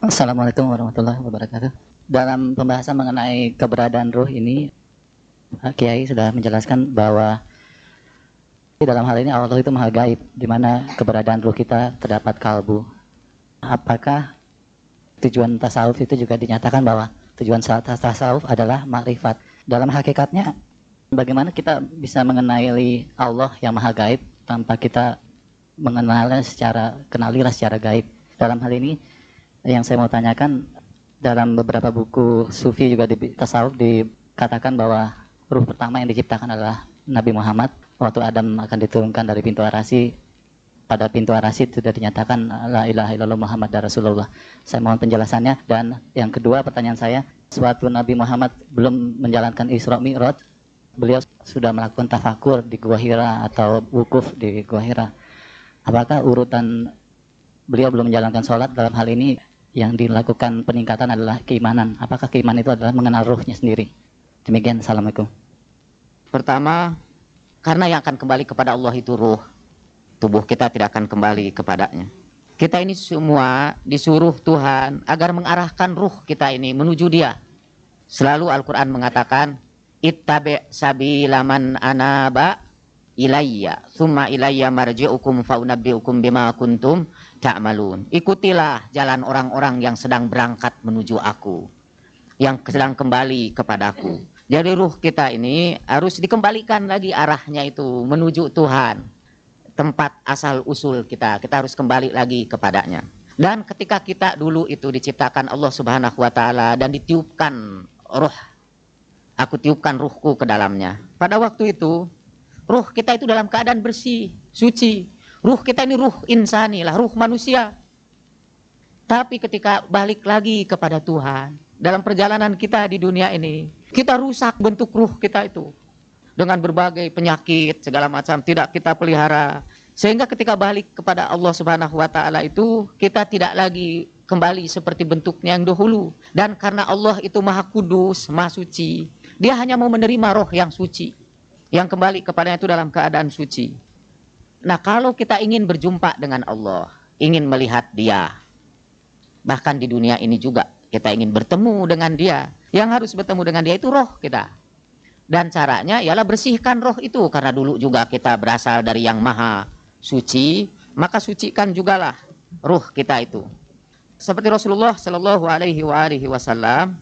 Assalamualaikum warahmatullahi wabarakatuh. Dalam pembahasan mengenai keberadaan ruh ini, Pak Kiai sudah menjelaskan bahwa dalam hal ini Allah itu maha gaib, di mana keberadaan ruh kita terdapat kalbu. Apakah tujuan tasawuf itu juga dinyatakan bahwa tujuan tasawuf adalah makrifat? Dalam hakikatnya, bagaimana kita bisa mengenali Allah yang maha gaib tanpa kita mengenalnya kenalilah secara gaib? Dalam hal ini, yang saya mau tanyakan, dalam beberapa buku sufi juga di tasawuf dikatakan bahwa ruh pertama yang diciptakan adalah Nabi Muhammad. Waktu Adam akan diturunkan dari pintu arasi, pada pintu arasi sudah dinyatakan la ilaha illallah Muhammad Rasulullah. Saya mohon penjelasannya. Dan yang kedua, pertanyaan saya, suatu Nabi Muhammad belum menjalankan Isra Mi'raj, beliau sudah melakukan tafakur di Gua Hira atau wukuf di Gua Hira. Apakah urutan beliau belum menjalankan sholat? Dalam hal ini yang dilakukan peningkatan adalah keimanan. Apakah keimanan itu adalah mengenal ruhnya sendiri? Demikian, assalamualaikum. Pertama, karena yang akan kembali kepada Allah itu ruh. Tubuh kita tidak akan kembali kepadanya. Kita ini semua disuruh Tuhan agar mengarahkan ruh kita ini menuju Dia. Selalu Al-Quran mengatakan, ittabi' sabila man anaba ilayya thumma ilayya marji'ukum fa'unabbi'ukum bima kuntum ta'malun. Ikutilah jalan orang-orang yang sedang berangkat menuju aku, yang sedang kembali kepadaku. Jadi ruh kita ini harus dikembalikan lagi arahnya itu menuju Tuhan, tempat asal usul kita. Kita harus kembali lagi kepadanya. Dan ketika kita dulu itu diciptakan Allah Subhanahu wa Ta'ala dan ditiupkan ruh, aku tiupkan ruhku ke dalamnya. Pada waktu itu ruh kita itu dalam keadaan bersih, suci. Ruh kita ini ruh insani lah, ruh manusia. Tapi ketika balik lagi kepada Tuhan, dalam perjalanan kita di dunia ini, kita rusak bentuk ruh kita itu dengan berbagai penyakit segala macam, tidak kita pelihara. Sehingga ketika balik kepada Allah Subhanahu wa Ta'ala itu, kita tidak lagi kembali seperti bentuknya yang dahulu. Dan karena Allah itu Maha Kudus, Maha Suci, Dia hanya mau menerima roh yang suci, yang kembali kepadanya itu dalam keadaan suci. Nah, kalau kita ingin berjumpa dengan Allah, ingin melihat Dia, bahkan di dunia ini juga kita ingin bertemu dengan Dia, yang harus bertemu dengan Dia itu roh kita. Dan caranya ialah bersihkan roh itu, karena dulu juga kita berasal dari yang maha suci, maka sucikan jugalah ruh kita itu. Seperti Rasulullah Shallallahu Alaihi Wasallam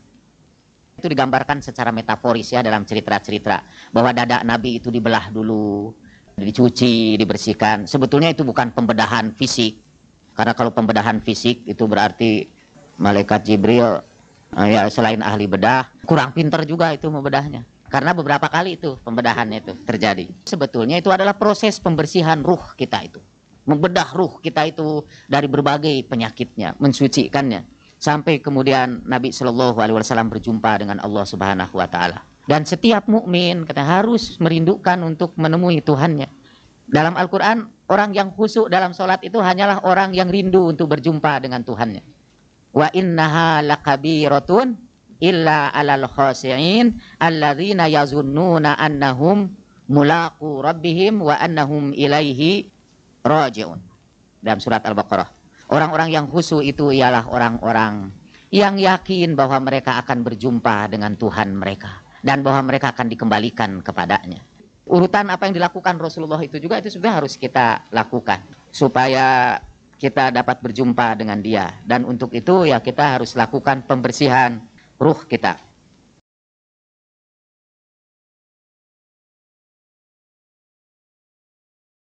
itu digambarkan secara metaforis ya dalam cerita-cerita, bahwa dada Nabi itu dibelah dulu, dicuci, dibersihkan. Sebetulnya itu bukan pembedahan fisik, karena kalau pembedahan fisik itu berarti malaikat Jibril ya selain ahli bedah, kurang pintar juga itu membedahnya. Karena beberapa kali itu pembedahannya itu terjadi. Sebetulnya itu adalah proses pembersihan ruh kita itu. Membedah ruh kita itu dari berbagai penyakitnya, mensucikannya. Sampai kemudian Nabi Shallallahu Alaihi Wasallam berjumpa dengan Allah Subhanahu Wa Ta'ala. Dan setiap mukmin kita harus merindukan untuk menemui Tuhannya. Dalam Al-Quran, orang yang khusyuk dalam sholat itu hanyalah orang yang rindu untuk berjumpa dengan Tuhannya. Wa innaha lakabiratun illa alal khasi'in alladzina yazunnuna annahum mulaqu rabbihim wa annahum ilaihi raji'un. Dalam surat Al-Baqarah, orang-orang yang khusyuk itu ialah orang-orang yang yakin bahwa mereka akan berjumpa dengan Tuhan mereka dan bahwa mereka akan dikembalikan kepadanya. Urutan apa yang dilakukan Rasulullah itu juga itu sudah harus kita lakukan supaya kita dapat berjumpa dengan Dia. Dan untuk itu ya kita harus lakukan pembersihan ruh kita.